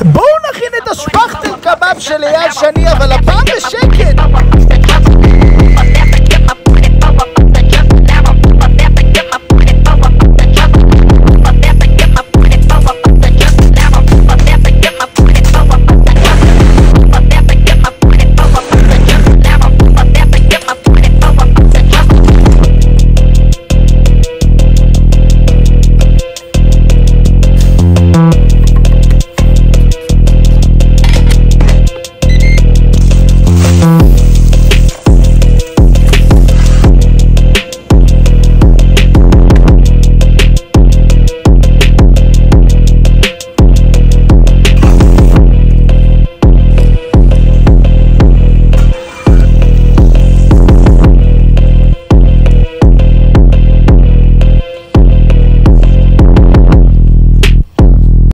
בואו נכין את השפכטל קבב של אייל שני, אבל הפעם בשקט.